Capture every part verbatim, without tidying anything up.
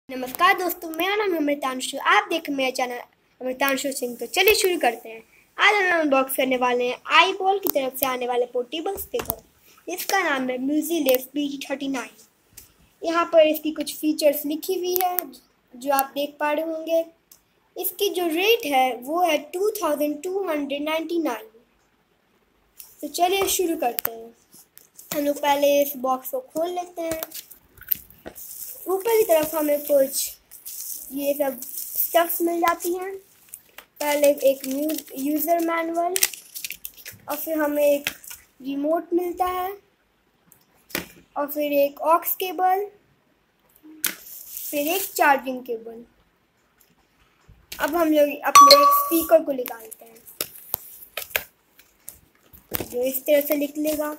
नमस्कार दोस्तों, मेरा नाम है अमृतांशु। आप देख मेरा चैनल अमृतांशु सिंह। तो चलिए शुरू करते हैं। आज हम अनबॉक्स करने वाले हैं आई बॉल की तरफ से आने वाले पोर्टेबल स्पीकर। इसका नाम है म्यूजिलेस बी थर्टी नाइन। यहाँ पर इसकी कुछ फीचर्स लिखी हुई है जो आप देख पा रहे होंगे। इसकी जो रेट है वो है two thousand two hundred ninety nine. तो चलिए शुरू करते हैं। हम लोग पहले इस बॉक्स को खोल लेते हैं। ऊपर की तरफ हमें कुछ ये सब स्टफ्स मिल जाती हैं। पहले एक यूज़र मैनुअल और फिर हमें एक रिमोट मिलता है और फिर एक ऑक्स केबल, फिर एक चार्जिंग केबल। अब हम लोग अपने स्पीकर को निकालते हैं जो इस तरह से निकलेगा।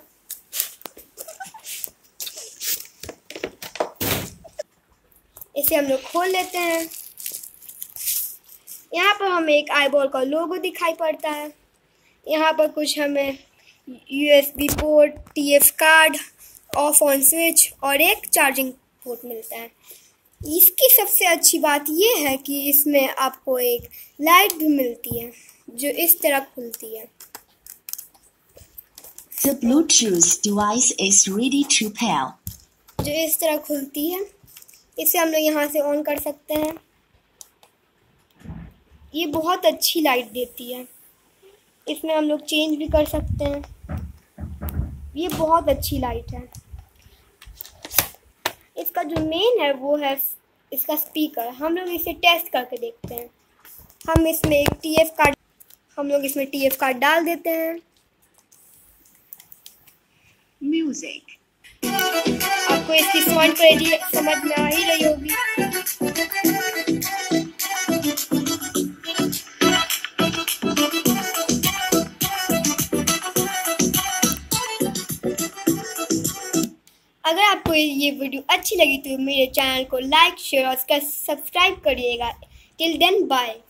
इसे हम लोग खोल लेते हैं। यहाँ पर हमें एक आईबॉल का लोगो दिखाई पड़ता है। यहाँ पर कुछ हमें USB port, TF card, off on switch और एक चार्जिंग पोर्ट मिलता है। इसकी सबसे अच्छी बात यह है कि इसमें आपको एक लाइट भी मिलती है जो इस तरह खुलती है। The Bluetooth device is ready to pair. जो इस तरह खुलती है। इसे हम लोग यहाँ से ऑन कर सकते हैं। ये बहुत अच्छी लाइट देती है। इसमें हम लोग चेंज भी कर सकते हैं। ये बहुत अच्छी लाइट है। इसका जो मेन है वो है इसका स्पीकर। हम लोग इसे टेस्ट करके देखते हैं। हम इसमें एक टीएफ कार्ड हम लोग इसमें टीएफ कार्ड डाल देते हैं। Music. आपको इसकी साउंड क्वालिटी समझ में आ ही रही होगी। अगर आपको ये वीडियो अच्छी लगी तो मेरे चैनल को लाइक, शेयर और सब्सक्राइब करिएगा। Till then bye.